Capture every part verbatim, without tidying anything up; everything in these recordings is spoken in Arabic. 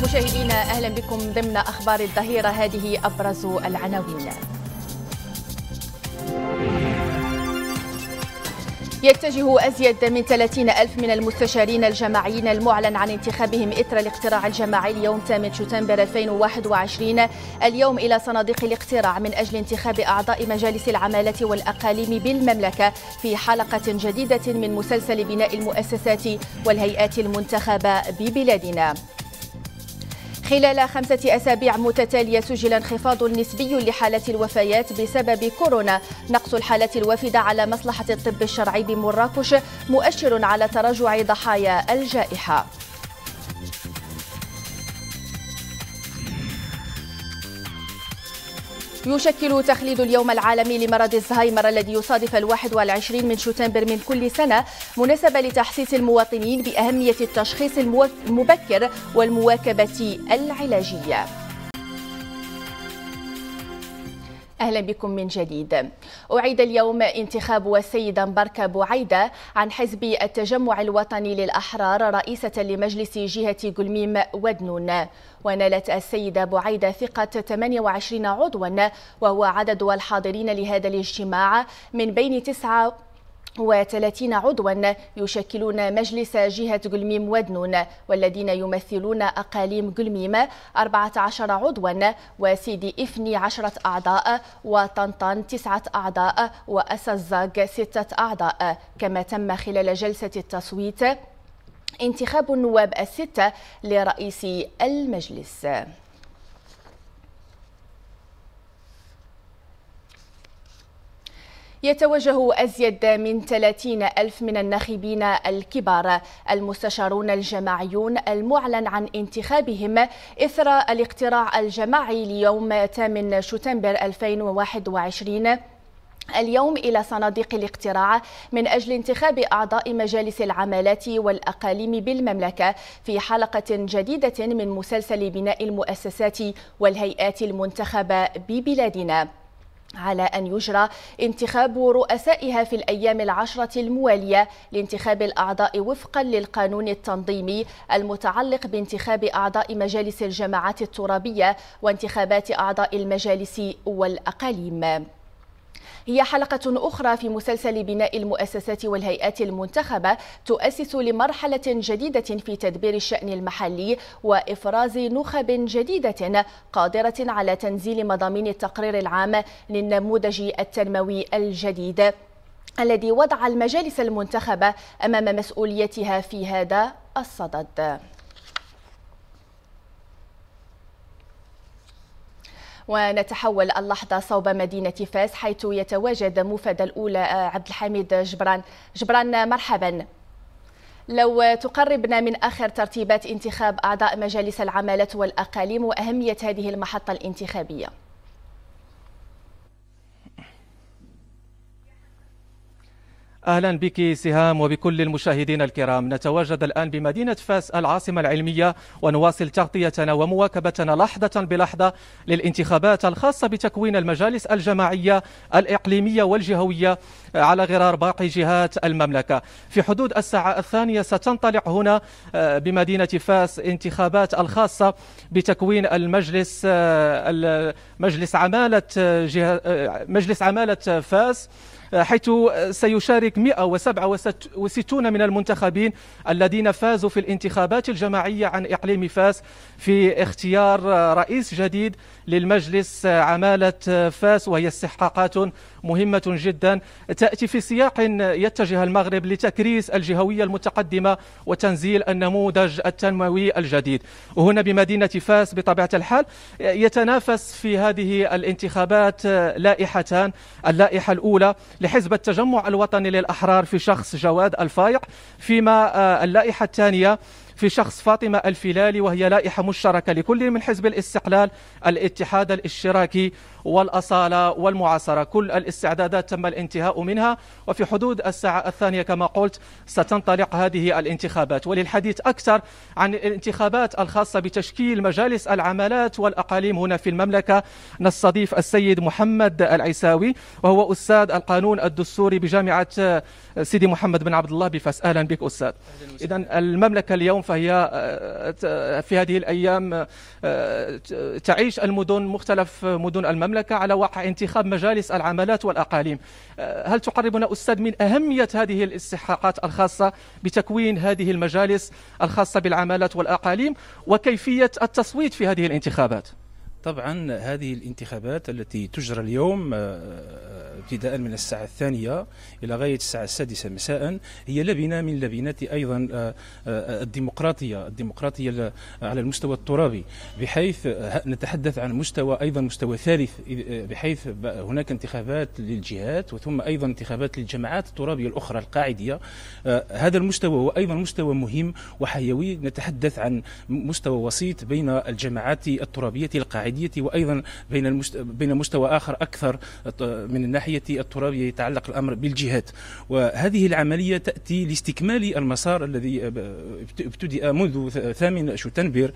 مشاهدينا أهلا بكم ضمن أخبار الظهيرة. هذه أبرز العناوين. يتجه أزيد من ثلاثين ألف من المستشارين الجماعيين المعلن عن انتخابهم إثر الاقتراع الجماعي اليوم ثامن شتنبر ألفين وواحد وعشرين اليوم إلى صناديق الاقتراع من أجل انتخاب أعضاء مجالس العمالة والأقاليم بالمملكة في حلقة جديدة من مسلسل بناء المؤسسات والهيئات المنتخبة ببلادنا. خلال خمسة أسابيع متتالية سجل انخفاض نسبي لحالات الوفيات بسبب كورونا. نقص الحالات الوافدة على مصلحة الطب الشرعي بمراكش مؤشر على تراجع ضحايا الجائحة. يشكل تخليد اليوم العالمي لمرض الزهايمر الذي يصادف الواحد والعشرين من شتنبر من كل سنة مناسبة لتحسيس المواطنين بأهمية التشخيص المبكر والمواكبة العلاجية. أهلا بكم من جديد. أعيد اليوم انتخاب السيدة مباركة بوعيدة عن حزب التجمع الوطني للأحرار رئيسة لمجلس جهة قلميم ودنون، ونالت السيدة بوعيدة ثقة ثمانية وعشرين عضوا وهو عدد الحاضرين لهذا الاجتماع من بين تسعة وثلاثين عضوا يشكلون مجلس جهة قلميم ودنون، والذين يمثلون أقاليم قلميم أربعة عشر عضوا وسيدي إفني عشرة أعضاء وطنطان تسعة أعضاء وأسزاق ستة أعضاء. كما تم خلال جلسة التصويت انتخاب النواب الستة لرئيس المجلس. يتوجه أزيد من ثلاثين ألف من الناخبين الكبار المستشارون الجماعيون المعلن عن انتخابهم إثر الاقتراع الجماعي ليوم ثامن شتنبر ألفين وواحد وعشرين اليوم إلى صناديق الاقتراع من أجل انتخاب أعضاء مجالس العمالات والأقاليم بالمملكة في حلقة جديدة من مسلسل بناء المؤسسات والهيئات المنتخبة ببلادنا، على أن يجرى انتخاب رؤسائها في الأيام العشرة الموالية لانتخاب الأعضاء وفقا للقانون التنظيمي المتعلق بانتخاب أعضاء مجالس الجماعات الترابية وانتخابات أعضاء المجالس والأقاليم. هي حلقة أخرى في مسلسل بناء المؤسسات والهيئات المنتخبة تؤسس لمرحلة جديدة في تدبير الشأن المحلي وإفراز نخب جديدة قادرة على تنزيل مضامين التقرير العام للنموذج التنموي الجديد الذي وضع المجالس المنتخبة أمام مسؤوليتها في هذا الصدد. ونتحول اللحظة صوب مدينة فاس حيث يتواجد مفد الأولى عبد الحميد جبران. جبران مرحبا، لو تقربنا من آخر ترتيبات انتخاب أعضاء مجالس العمالة والأقاليم وأهمية هذه المحطة الانتخابية. أهلا بك سهام وبكل المشاهدين الكرام. نتواجد الآن بمدينة فاس العاصمة العلمية ونواصل تغطيتنا ومواكبتنا لحظة بلحظة للانتخابات الخاصة بتكوين المجالس الجماعية الإقليمية والجهوية على غرار باقي جهات المملكة. في حدود الساعة الثانية ستنطلق هنا بمدينة فاس انتخابات الخاصة بتكوين المجلس مجلس عمالة مجلس عمالة فاس، حيث سيشارك مئة وسبعة وستون من المنتخبين الذين فازوا في الانتخابات الجماعية عن إقليم فاس في اختيار رئيس جديد للمجلس عمالة فاس، وهي استحقاقات مهمة جدا تأتي في سياق يتجه المغرب لتكريس الجهوية المتقدمة وتنزيل النموذج التنموي الجديد. وهنا بمدينة فاس بطبيعة الحال يتنافس في هذه الانتخابات لائحتان. اللائحة الأولى لحزب التجمع الوطني للأحرار في شخص جواد الفايق، فيما اللائحة الثانية في شخص فاطمة الفلالي، وهي لائحة مشتركة لكل من حزب الاستقلال، الاتحاد الاشتراكي والأصالة والمعاصرة. كل الاستعدادات تم الانتهاء منها، وفي حدود الساعة الثانية كما قلت ستنطلق هذه الانتخابات. وللحديث أكثر عن الانتخابات الخاصة بتشكيل مجالس العمالات والأقاليم هنا في المملكة نستضيف السيد محمد العيساوي، وهو أستاذ القانون الدستوري بجامعة سيدي محمد بن عبد الله بفاس. أهلا بك أستاذ. إذن المملكة اليوم فهي في هذه الأيام تعيش المدن مختلف مدن المملكة على وقع انتخاب مجالس العمالات والأقاليم. هل تقربنا أستاذ من أهمية هذه الاستحقاقات الخاصة بتكوين هذه المجالس الخاصة بالعمالات والأقاليم وكيفية التصويت في هذه الانتخابات؟ طبعا هذه الانتخابات التي تجرى اليوم ابتداء من الساعة الثانية إلى غاية الساعة السادسة مساء هي لبنة من لبنات أيضا الديمقراطية الديمقراطية على المستوى الترابي، بحيث نتحدث عن مستوى أيضا مستوى ثالث، بحيث هناك انتخابات للجهات وثم أيضا انتخابات للجماعات الترابية الأخرى القاعدية. هذا المستوى هو أيضا مستوى مهم وحيوي، نتحدث عن مستوى وسيط بين الجماعات الترابية القاعدية وأيضا بين المست... بين مستوى آخر أكثر من الناحية الترابية يتعلق الأمر بالجهات. وهذه العملية تأتي لاستكمال المسار الذي ابتدأ منذ ثامن شتنبر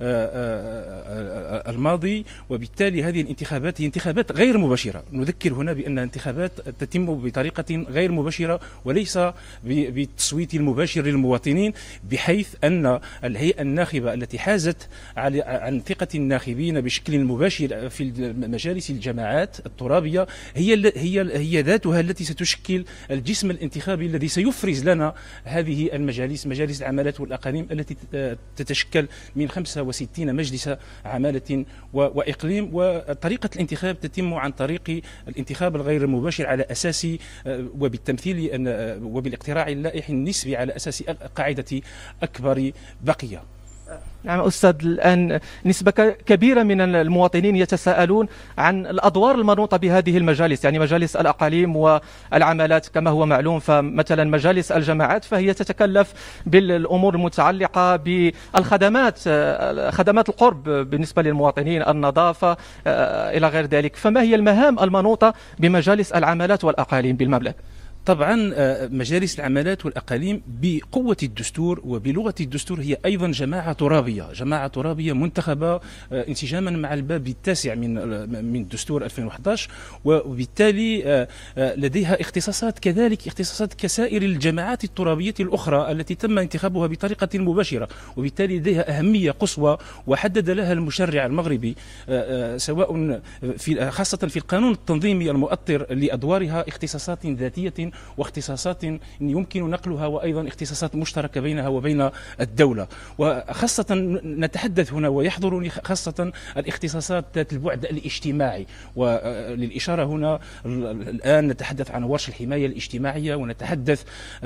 الماضي، وبالتالي هذه الانتخابات هي انتخابات غير مباشرة. نذكر هنا بأن انتخابات تتم بطريقة غير مباشرة وليس بالتصويت المباشر للمواطنين، بحيث أن الهيئة الناخبة التي حازت عن ثقة الناخبين بشكل مباشر في مجالس الجماعات الترابية هي هي هي ذاتها التي ستشكل الجسم الانتخابي الذي سيفرز لنا هذه المجالس، مجالس العمالات والأقاليم التي تتشكل من خمسة وستين مجلس عمالة وإقليم. وطريقة الانتخاب تتم عن طريق الانتخاب الغير المباشر على أساس وبالتمثيل وبالاقتراع اللائحي النسبي على أساس قاعدة أكبر بقية. نعم أستاذ، الآن نسبة كبيرة من المواطنين يتساءلون عن الأدوار المنوطة بهذه المجالس، يعني مجالس الأقاليم والعمالات كما هو معلوم. فمثلا مجالس الجماعات فهي تتكلف بالأمور المتعلقة بالخدمات، خدمات القرب بالنسبة للمواطنين، النظافة إلى غير ذلك. فما هي المهام المنوطة بمجالس العمالات والأقاليم بالمملكة؟ طبعا مجالس العمالات والأقاليم بقوة الدستور وبلغة الدستور هي أيضا جماعة ترابية، جماعة ترابية منتخبة انسجاما مع الباب التاسع من من الدستور ألفين وأحد عشر، وبالتالي لديها اختصاصات كذلك اختصاصات كسائر الجماعات الترابية الأخرى التي تم انتخابها بطريقة مباشرة، وبالتالي لديها أهمية قصوى وحدد لها المشرع المغربي سواء في خاصة في القانون التنظيمي المؤطر لأدوارها اختصاصات ذاتية واختصاصات يمكن نقلها وأيضا اختصاصات مشتركة بينها وبين الدولة. وخاصة نتحدث هنا ويحضرني خاصة الاختصاصات ذات البعد الاجتماعي، وللإشارة هنا الآن نتحدث عن ورش الحماية الاجتماعية، ونتحدث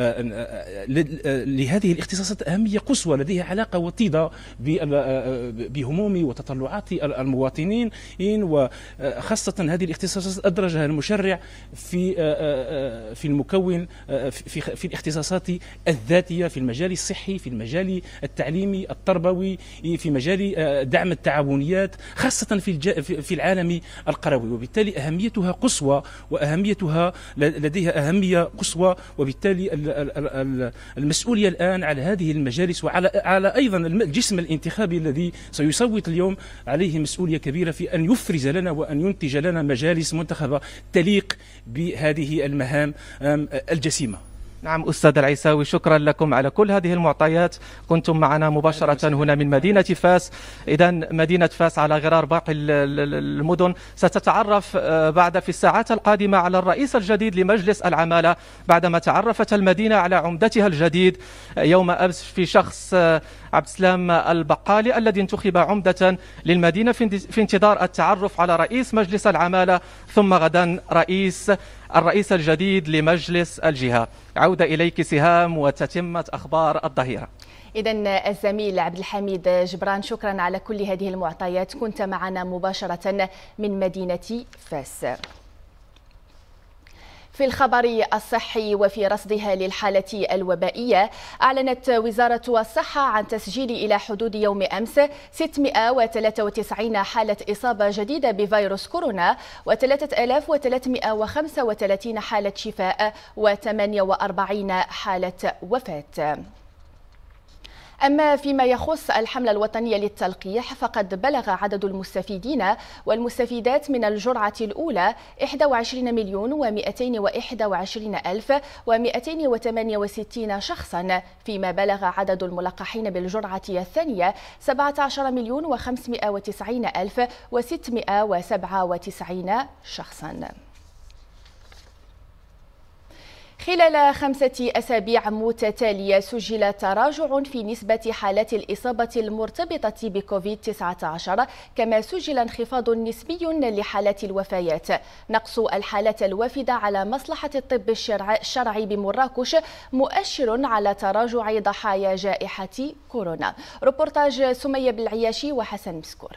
لهذه الاختصاصات أهمية قصوى لديها علاقة وطيدة بهموم وتطلعات المواطنين، وخاصة هذه الاختصاصات أدرجها المشرع في في المكون في في الاختصاصات الذاتية في المجال الصحي، في المجال التعليمي التربوي، في مجال دعم التعاونيات، خاصة في في العالم القروي. وبالتالي أهميتها قصوى وأهميتها لديها أهمية قصوى، وبالتالي المسؤولية الآن على هذه المجالس وعلى على أيضا الجسم الانتخابي الذي سيصوت اليوم عليه مسؤولية كبيرة في أن يفرز لنا وأن ينتج لنا مجالس منتخبة تليق بهذه المهام الجسيمة. نعم أستاذ العيساوي، شكرا لكم على كل هذه المعطيات. كنتم معنا مباشرة هنا من مدينة فاس. إذا مدينة فاس على غرار باقي المدن ستتعرف بعد في الساعات القادمة على الرئيس الجديد لمجلس العمالة، بعدما تعرفت المدينة على عمدتها الجديد يوم أمس في شخص عبد السلام البقالي الذي انتخب عمدة للمدينة في انتظار التعرف على رئيس مجلس العمالة، ثم غدا رئيس الرئيس الجديد لمجلس الجهة. عودة إليك سهام وتتمة أخبار الظهيرة. إذن الزميل عبد الحميد جبران، شكرا على كل هذه المعطيات، كنت معنا مباشرة من مدينة فاس. في الخبر الصحي وفي رصدها للحالة الوبائية، أعلنت وزارة الصحة عن تسجيل إلى حدود يوم أمس ستمائة وثلاثة وتسعين حالة إصابة جديدة بفيروس كورونا، وثلاثة آلاف وثلاثمائة وخمسة وثلاثين حالة شفاء، وثمانية وأربعين حالة وفاة. أما فيما يخص الحملة الوطنية للتلقيح فقد بلغ عدد المستفيدين والمستفيدات من الجرعة الأولى واحد وعشرين مليون ومئتين وواحد وعشرين ألف ومئتين وثمانية وستين شخصا، فيما بلغ عدد الملقحين بالجرعة الثانية سبعة عشر مليون وخمسمئة وتسعين ألف وستمئة وسبعة وتسعين شخصا. خلال خمسة أسابيع متتالية سجل تراجع في نسبة حالات الإصابة المرتبطة بكوفيد تسعة عشر، كما سجل انخفاض نسبي لحالات الوفيات. نقص الحالات الوافدة على مصلحة الطب الشرعي بمراكش مؤشر على تراجع ضحايا جائحة كورونا. ريبورتاج سمية بالعياشي وحسن مسكور.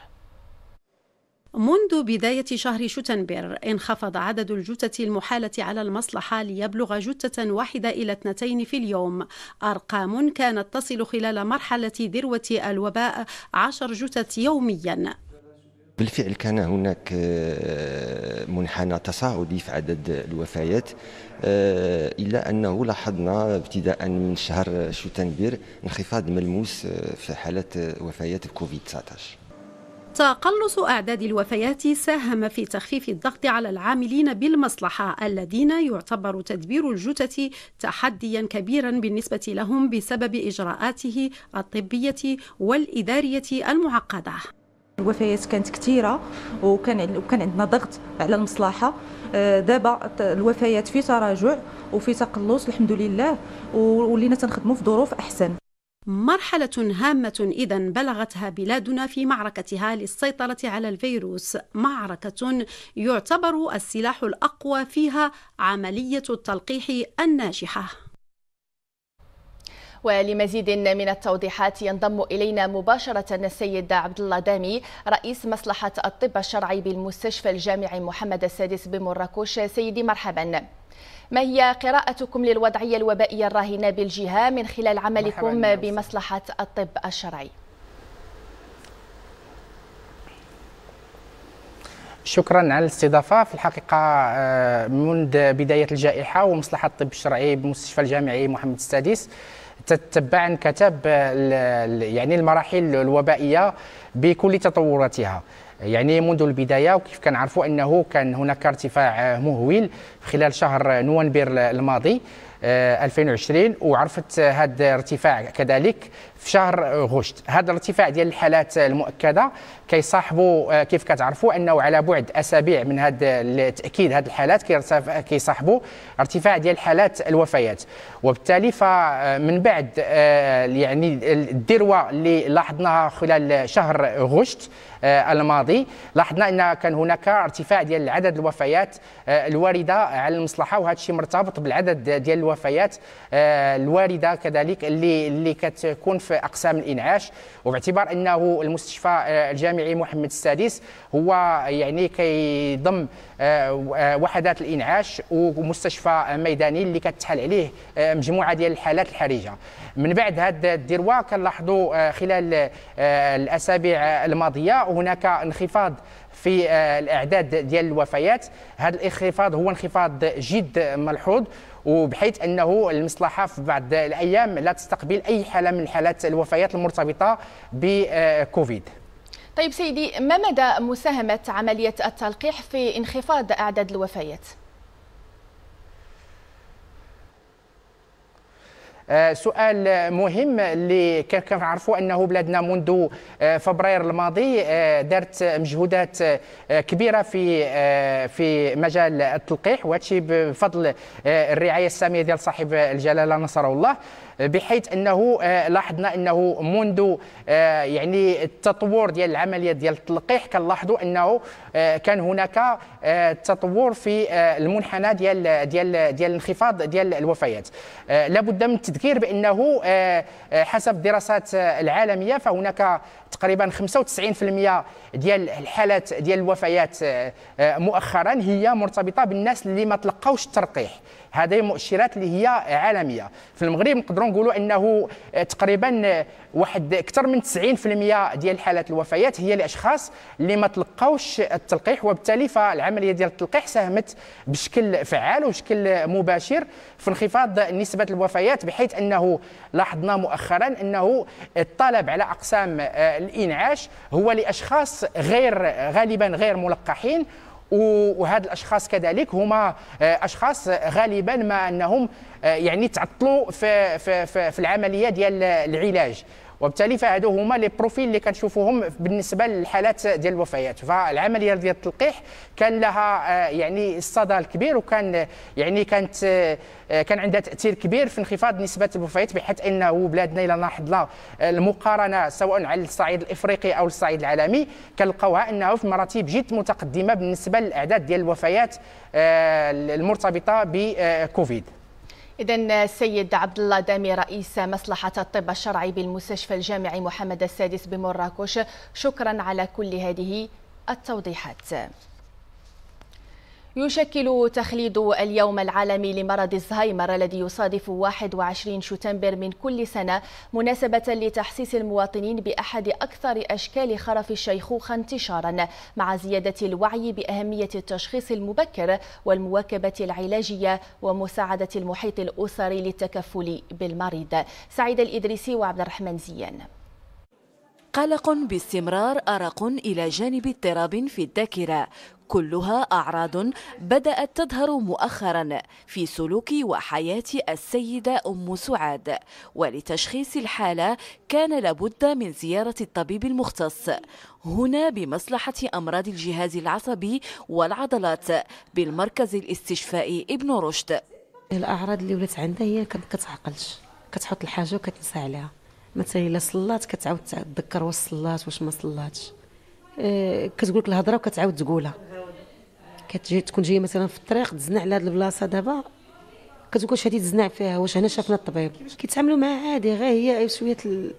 منذ بداية شهر شتنبر انخفض عدد الجثث المحالة على المصلحة ليبلغ جثة واحدة إلى اثنتين في اليوم، أرقام كانت تصل خلال مرحلة ذروة الوباء عشر جثث يوميا. بالفعل كان هناك منحنى تصاعدي في عدد الوفيات، إلا أنه لاحظنا ابتداء من شهر شتنبر انخفاض ملموس في حالات وفيات الكوفيد تسعة عشر. تقلص أعداد الوفيات ساهم في تخفيف الضغط على العاملين بالمصلحة الذين يعتبر تدبير الجثث تحديا كبيرا بالنسبة لهم بسبب إجراءاته الطبية والإدارية المعقدة. الوفيات كانت كثيرة وكان وكان عندنا ضغط على المصلحة. دابا الوفيات في تراجع وفي تقلص الحمد لله، ولينا تنخدموا في ظروف أحسن. مرحلة هامة إذن بلغتها بلادنا في معركتها للسيطرة على الفيروس، معركة يعتبر السلاح الأقوى فيها عملية التلقيح الناجحة. ولمزيد من التوضيحات ينضم إلينا مباشرة السيد عبد الله دامي، رئيس مصلحة الطب الشرعي بالمستشفى الجامعي محمد السادس بمراكش. سيدي مرحبا. ما هي قراءتكم للوضعية الوبائية الراهنة بالجهة من خلال عملكم بمصلحة الطب الشرعي؟ شكرا على الاستضافة. في الحقيقة منذ بداية الجائحة ومصلحة الطب الشرعي بمستشفى الجامعي محمد السادس تتبع كتب يعني المراحل الوبائية بكل تطوراتها. يعني منذ البداية، وكيف كنعرفوا أنه كان هناك ارتفاع مهول خلال شهر نوفمبر الماضي ألفين وعشرين، وعرفت هذا الارتفاع كذلك في شهر غشت. هذا الارتفاع ديال الحالات المؤكده كيصاحبوا كيف كتعرفوا انه على بعد اسابيع من هذا تاكيد هذه الحالات كيصاحبوا ارتفاع ديال حالات الوفيات، وبالتالي فمن بعد يعني الذروه اللي لاحظناها خلال شهر غشت الماضي، لاحظنا ان كان هناك ارتفاع ديال عدد الوفيات الوارده على المصلحه، وهذا الشيء مرتبط بالعدد ديال الوفيات الوارده كذلك اللي اللي كتكون في اقسام الانعاش، وباعتبار انه المستشفى الجامعي محمد السادس هو يعني كيضم وحدات الانعاش ومستشفى ميداني اللي كتحال عليه مجموعه ديال الحالات الحرجه. من بعد هذه الذروه كنلاحظوا خلال الاسابيع الماضيه هناك انخفاض في الاعداد ديال الوفيات. هذا الانخفاض هو انخفاض جد ملحوظ، وبحيث انه المصلحه في بعض الايام لا تستقبل اي حاله من حالات الوفيات المرتبطه بكوفيد. طيب سيدي، ما مدى مساهمه عمليه التلقيح في انخفاض اعداد الوفيات؟ سؤال مهم اللي كنعرفوا انه بلادنا منذ فبراير الماضي دارت مجهودات كبيره في في مجال التلقيح، وهذا الشيء بفضل الرعايه الساميه ديال صاحب الجلاله نصره الله، بحيث انه لاحظنا انه منذ يعني التطور ديال العمليه ديال التلقيح كنلاحظوا انه كان هناك تطور في المنحنى ديال ديال ديال الانخفاض ديال الوفيات. لابد من التذكير بانه حسب الدراسات العالميه فهناك تقريبا خمسة وتسعين بالمئة ديال الحالات ديال الوفيات مؤخرا هي مرتبطه بالناس اللي ما تلقاوش التلقيح. هذه مؤشرات اللي هي عالميه. في المغرب نقدروا نقدروا نقولوا انه تقريبا واحد اكثر من تسعين بالمئة ديال حالات الوفيات هي لاشخاص اللي ما تلقاوش التلقيح، وبالتالي فالعمليه ديال التلقيح ساهمت بشكل فعال وبشكل مباشر في انخفاض نسبه الوفيات، بحيث انه لاحظنا مؤخرا انه الطلب على اقسام الانعاش هو لاشخاص غير غالبا غير ملقحين، وهاد الاشخاص كذلك هما اشخاص غالبا ما انهم يعني تعطلوا في في في العمليه ديال العلاج، وبالتالي فهادو هما لي بروفيل اللي كنشوفوهم بالنسبه للحالات ديال الوفيات. فالعمليه ديال التلقيح كان لها يعني الصدى الكبير، وكان يعني كانت كان عندها تاثير كبير في انخفاض نسبه الوفيات، بحيث انه بلادنا الى لاحظنا المقارنه سواء على الصعيد الافريقي او الصعيد العالمي كنلقاوها انه في مراتب جد متقدمه بالنسبه للاعداد ديال الوفيات المرتبطه بكوفيد. إذن السيد عبد الله دامي رئيس مصلحة الطب الشرعي بالمستشفى الجامعي محمد السادس بمراكش، شكرا على كل هذه التوضيحات. يشكل تخليد اليوم العالمي لمرض الزهايمر الذي يصادف واحد وعشرين شتنبر من كل سنة مناسبة لتحسيس المواطنين بأحد أكثر أشكال خرف الشيخوخة انتشارا، مع زيادة الوعي بأهمية التشخيص المبكر والمواكبة العلاجية ومساعدة المحيط الأسري للتكفل بالمريض. سعيد الإدريسي وعبد الرحمن زيان. قلق باستمرار، أرق إلى جانب اضطراب في الذاكرة، كلها أعراض بدأت تظهر مؤخرا في سلوك وحياة السيدة أم سعاد، ولتشخيص الحالة كان لابد من زيارة الطبيب المختص هنا بمصلحة أمراض الجهاز العصبي والعضلات بالمركز الاستشفائي ابن رشد. الأعراض اللي ولات عندها هي كانت كتعقلش، كتحط الحاجة وكتنسى عليها، مثلا الا صلات كتعاود تذكر واش صلات واش ما صلاتش، أه كتقولك الهضره وكتعاود تقولها، كتجي تكون جايه مثلا في الطريق تزنع على هذه البلاصه دابا كتقول واش هذه تزنع فيها، واش هنا شافنا الطبيب، كيتعاملوا معها عادي، غير هي شويه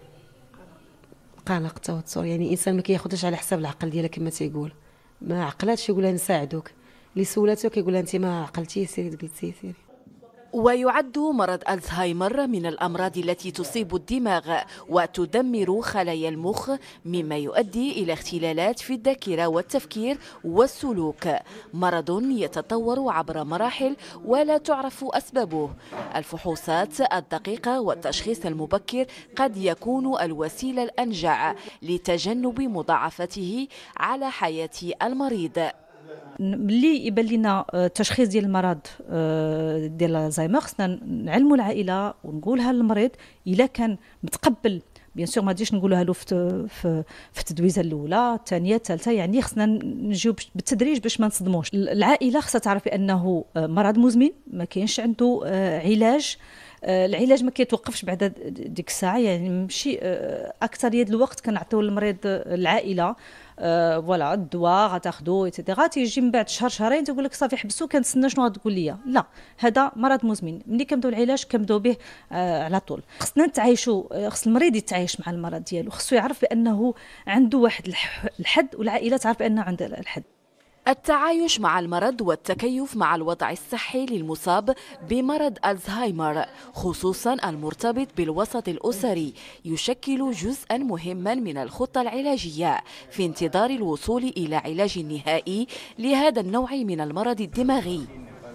القلق التوتر، يعني الانسان ما كياخذش على حساب العقل ديالها كما تيقول، ما عقلاتش يقول لها نساعدوك، اللي سولاتو كيقول لها انت ما عقلتي سيري قلتي سيري. ويعد مرض الزهايمر من الأمراض التي تصيب الدماغ وتدمر خلايا المخ، مما يؤدي إلى اختلالات في الذاكرة والتفكير والسلوك، مرض يتطور عبر مراحل ولا تعرف أسبابه. الفحوصات الدقيقة والتشخيص المبكر قد يكون الوسيلة الأنجع لتجنب مضاعفته على حياة المريض. ملي يبان لنا التشخيص ديال المرض ديال الزهايمر خصنا نعلموا العائله ونقولها للمريض الا كان متقبل، بيان سور ما غاديش نقولوها له في في في التدويزه الاولى الثانيه الثالثه، يعني خصنا نجيو بالتدريج باش ما نصدموش. العائله خصها تعرف بانه مرض مزمن ما كاينش عنده علاج، العلاج ما كيتوقفش بعد ديك الساعه، يعني ماشي اكثريه الوقت كنعطيو للمريض العائله أه فوالا الدواء غتاخذو ايتترا، تيجي من بعد شهر شهرين تقول لك صافي حبسو كنتسنى شنو غتقول لي. لا، هذا مرض مزمن، ملي كنبداو العلاج كنبداو به آه على طول. خصنا نتعايشوا، خص المريض يتعايش مع المرض ديالو، خصو يعرف بانه عنده واحد الحد والعائله تعرف بانه عندها الحد. التعايش مع المرض والتكيف مع الوضع الصحي للمصاب بمرض الزهايمر، خصوصا المرتبط بالوسط الأسري، يشكل جزءا مهما من الخطة العلاجية في انتظار الوصول إلى علاج نهائي لهذا النوع من المرض الدماغي.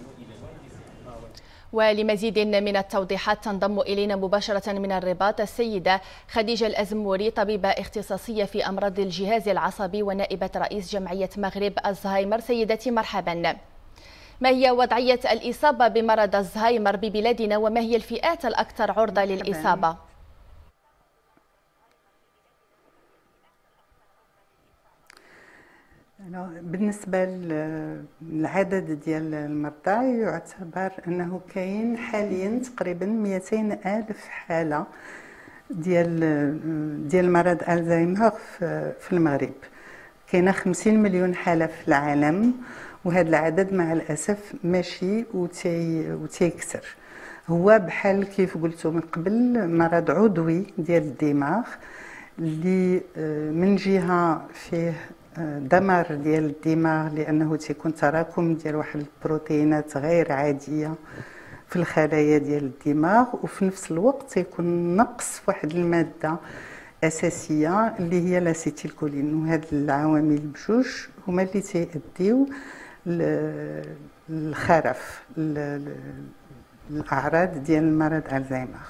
ولمزيد من التوضيحات تنضم إلينا مباشرة من الرباط السيدة خديجة الأزموري، طبيبة اختصاصية في أمراض الجهاز العصبي ونائبة رئيس جمعية مغرب الزهايمر. سيدتي مرحبا، ما هي وضعية الإصابة بمرض الزهايمر ببلادنا وما هي الفئات الأكثر عرضة للإصابة؟ بالنسبة للعدد ديال المرضى يعتبر أنه كاين حاليا تقريبا مئتين ألف حالة ديال ديال مرض الزهايمر في المغرب. كاينه خمسين مليون حالة في العالم، وهذا العدد مع الأسف ماشي وتي وتيكثر. هو بحال كيف قلتوا من قبل مرض عضوي ديال الدماغ اللي من جهة فيه دمار ديال الدماغ لانه تيكون تراكم ديال واحد البروتينات غير عاديه في الخلايا ديال الدماغ، وفي نفس الوقت تيكون نقص في واحد الماده اساسيه اللي هي لاسيتيلكولين، وهاد العوامل بجوج هما اللي تيؤديو للخرف الاعراض ديال مرض الزهايمر.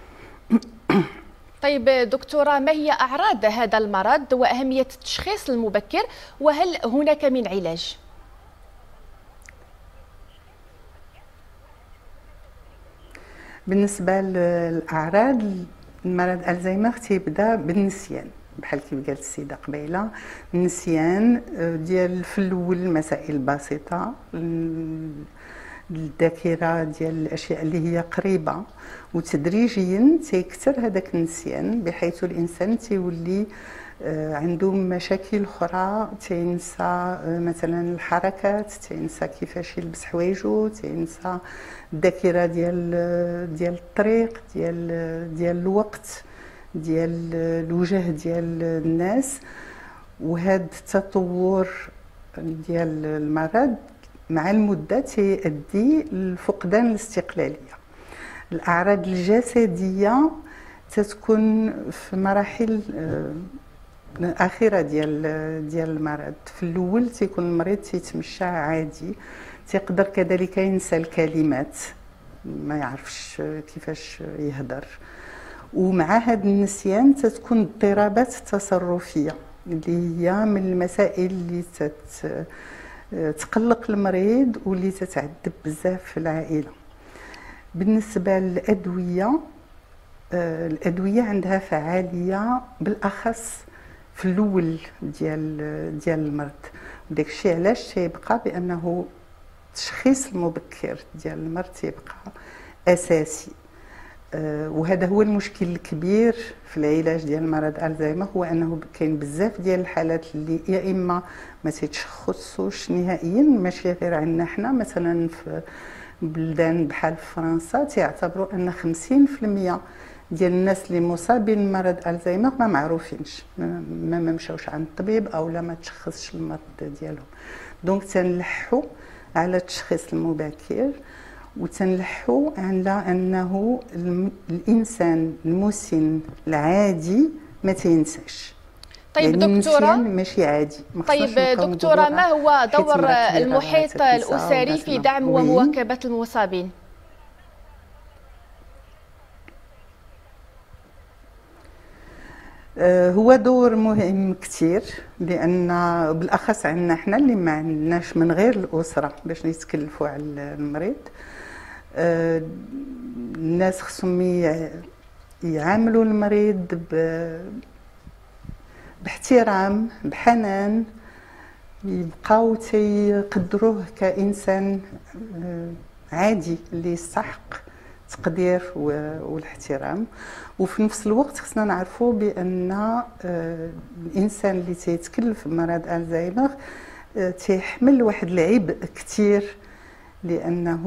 طيب دكتورة، ما هي أعراض هذا المرض وأهمية التشخيص المبكر، وهل هناك من علاج؟ بالنسبة للأعراض مرض الزهايمر تيبدا بالنسيان، بحال كيف قالت السيدة قبيلة، النسيان ديال في الأول مسائل بسيطة، الذاكره ديال الاشياء اللي هي قريبه، وتدريجيا تيكثر هذاك النسيان بحيث الانسان تيولي عنده مشاكل اخرى، تينسى مثلا الحركات، تينسى كيفاش يلبس حوايجو، تينسى الذاكره ديال ديال الطريق، ديال ديال الوقت، ديال الوجه ديال الناس. وهذا التطور ديال المرض مع المده تيؤدي لفقدان الاستقلاليه. الاعراض الجسديه تتكون في مراحل الاخيره ديال ديال المرض. في الاول تيكون المريض تيتمشى عادي، تيقدر كذلك ينسى الكلمات، ما يعرفش كيفاش يهضر. ومع هذا النسيان تتكون اضطرابات تصرفيه اللي هي من المسائل اللي تت تقلق المريض واللي تتعذب بزاف في العائله. بالنسبه للادويه، الادويه عندها فعاليه بالاخص في الاول ديال ديال المرض، وداك الشيء علاش تيبقى بانه التشخيص المبكر ديال المرض تيبقى اساسي. وهذا هو المشكل الكبير في العلاج ديال مرض الزهايمر، هو انه كاين بزاف ديال الحالات اللي يا اما ما تيتشخصوش نهائيا، ماشي غير عندنا حنا، مثلا في بلدان بحال فرنسا تيعتبروا ان خمسين في المية ديال الناس اللي مصابين بمرض الزهايمر ما معروفينش، ما ممشاوش عند الطبيب او لا ما تشخصش المرض ديالهم. دونك تنلحوا على التشخيص المبكر، وتنلحوا على انه الانسان المسن العادي ما تينساش. طيب يعني دكتوره ماشي عادي. طيب دكتوره، ما هو دور المحيط الاسري في دعم ومواكبه المصابين؟ هو دور مهم كثير، لان بالاخص عندنا حنا اللي ما عندناش من غير الاسره باش نتكلفوا على المريض. الناس خصهم يعاملوا المريض باحترام، بحنان، يبقاو تيقدروه كانسان عادي اللي يستحق التقدير والاحترام. وفي نفس الوقت خصنا نعرفوا بان الانسان اللي تيتكلف بمرض الزهايمر تيحمل واحد العبء كثير، لانه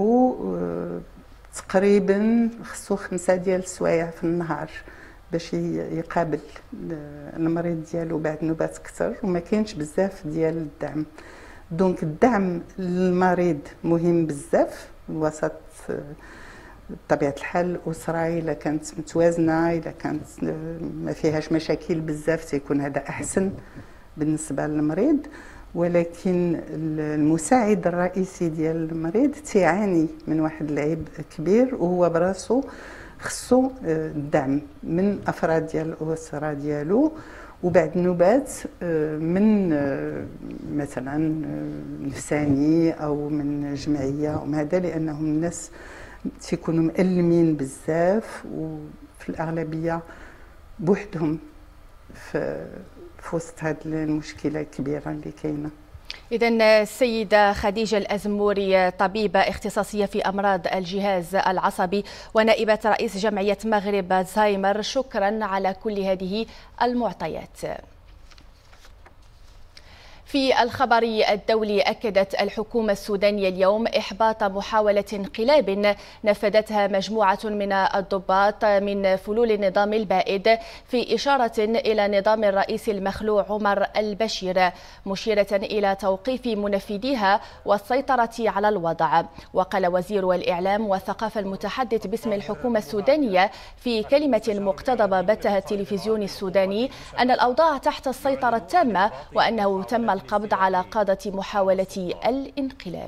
تقريبا خصو خمسه ديال السوايع في النهار باش يقابل المريض ديالو بعد نوبات كثر، وما كاينش بزاف ديال الدعم. دونك الدعم للمريض مهم بزاف وسط بطبيعه الحال الاسره الا كانت متوازنه، الا كانت ما فيهاش مشاكل بزاف تيكون هذا احسن بالنسبه للمريض. ولكن المساعد الرئيسي ديال المريض تيعاني من واحد العبء كبير، وهو براسو خصو الدعم من افراد ديال الاسره ديالو، وبعد النوبات من مثلا نفساني او من جمعيه او هذا، لانهم الناس تيكونوا مألمين بزاف وفي الاغلبيه بوحدهم في في وسط هذه المشكله الكبيره اللي كاينه. إذن السيدة خديجة الأزموري، طبيبة اختصاصية في أمراض الجهاز العصبي ونائبة رئيس جمعية مغرب الزهايمر، شكرا على كل هذه المعطيات. في الخبر الدولي، أكدت الحكومة السودانية اليوم إحباط محاولة انقلاب نفذتها مجموعة من الضباط من فلول النظام البائد في إشارة إلى نظام الرئيس المخلوع عمر البشير، مشيرة إلى توقيف منفذيها والسيطرة على الوضع. وقال وزير الإعلام والثقافة المتحدث باسم الحكومة السودانية في كلمة مقتضبة بثها التلفزيون السوداني أن الأوضاع تحت السيطرة التامة، وأنه تم القبض على قادة محاولة الانقلاب.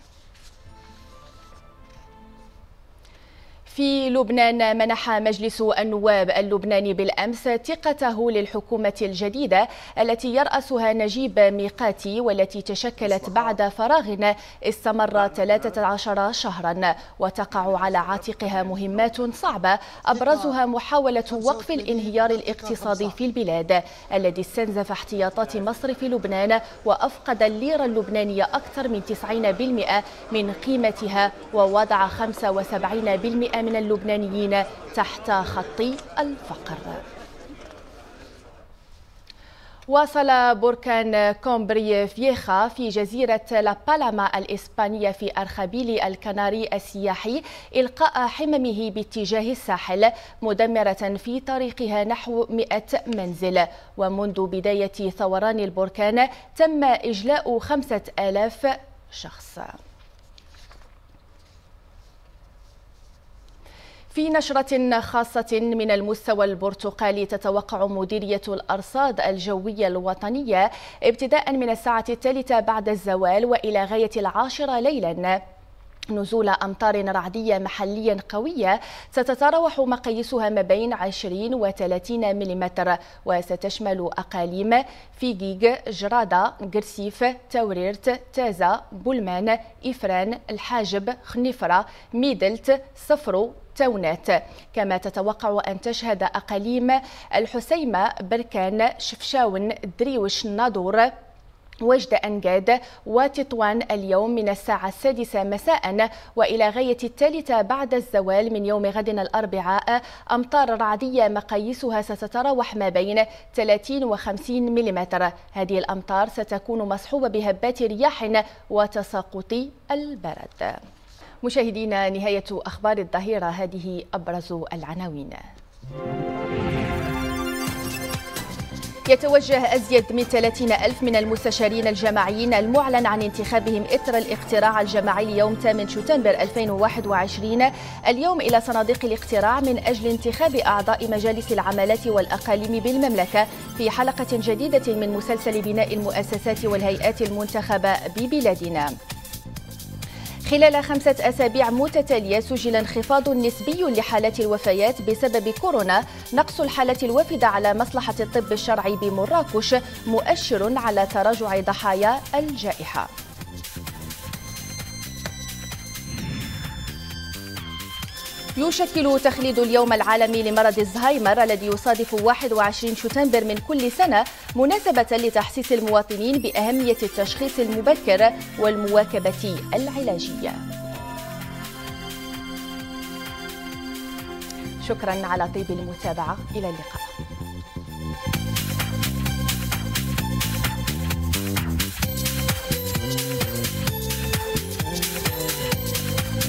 في لبنان، منح مجلس النواب اللبناني بالأمس ثقته للحكومة الجديدة التي يرأسها نجيب ميقاتي، والتي تشكلت بعد فراغ استمر ثلاثة عشر شهرا، وتقع على عاتقها مهمات صعبة أبرزها محاولة وقف الانهيار الاقتصادي في البلاد الذي استنزف احتياطات مصرف لبنان وأفقد الليرة اللبنانية أكثر من تسعين بالمئة من قيمتها، ووضع خمسة وسبعين بالمئة من اللبنانيين تحت خط الفقر. واصل بركان كومبري فييخا في جزيرة لا بالما الإسبانية في أرخبيل الكناري السياحي إلقاء حممه باتجاه الساحل، مدمرة في طريقها نحو مئة منزل. ومنذ بداية ثوران البركان تم إجلاء خمسة آلاف شخص. في نشرة خاصة من المستوى البرتقالي، تتوقع مديرية الأرصاد الجوية الوطنية ابتداء من الساعة الثالثة بعد الزوال وإلى غاية العاشرة ليلا نزول أمطار رعدية محليا قوية ستتراوح مقاييسها ما بين عشرين و ثلاثين ملم، وستشمل أقاليم فيجيج، جرادة، قرسيف، توريرت، تازا، بولمان، إفران، الحاجب، خنفرة، ميدلت، صفرو، تونات. كما تتوقع أن تشهد أقاليم الحسيمة، بركان، شفشاون، دريوش، نادور، وجد أنجاد وتطوان اليوم من الساعة السادسة مساء وإلى غاية الثالثة بعد الزوال من يوم غد الأربعاء أمطار رعدية مقاييسها ستتراوح ما بين ثلاثين و خمسين ملم. هذه الأمطار ستكون مصحوبة بهبات رياح وتساقط البرد. مشاهدينا، نهاية أخبار الظهيرة، هذه أبرز العناوين. يتوجه أزيد من ثلاثين ألف من المستشارين الجماعيين المعلن عن انتخابهم إثر الاقتراع الجماعي اليوم ثامن شتنبر ألفين وواحد وعشرين اليوم إلى صناديق الاقتراع من أجل انتخاب أعضاء مجالس العمالات والأقاليم بالمملكة في حلقة جديدة من مسلسل بناء المؤسسات والهيئات المنتخبة ببلادنا. خلال خمسة أسابيع متتالية سجل انخفاض نسبي لحالات الوفيات بسبب كورونا. نقص الحالات الوافدة على مصلحة الطب الشرعي بمراكش مؤشر على تراجع ضحايا الجائحة. يشكل تخليد اليوم العالمي لمرض الزهايمر الذي يصادف واحد وعشرين شتنبر من كل سنة مناسبة لتحسيس المواطنين بأهمية التشخيص المبكر والمواكبة العلاجية. شكرا على طيب المتابعة، إلى اللقاء.